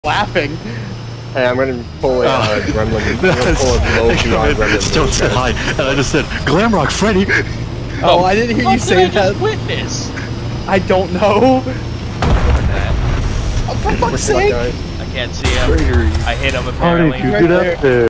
laughing. Hey, I'm gonna pull a gremlin. I'm gonna pull a low gremlin. Don't say hi. And I just said, Glamrock Freddy. Oh, I didn't hear you say that. Witness. I don't know. Oh, for fuck's sake! I can't see him. I hit him apparently. How did you get up there?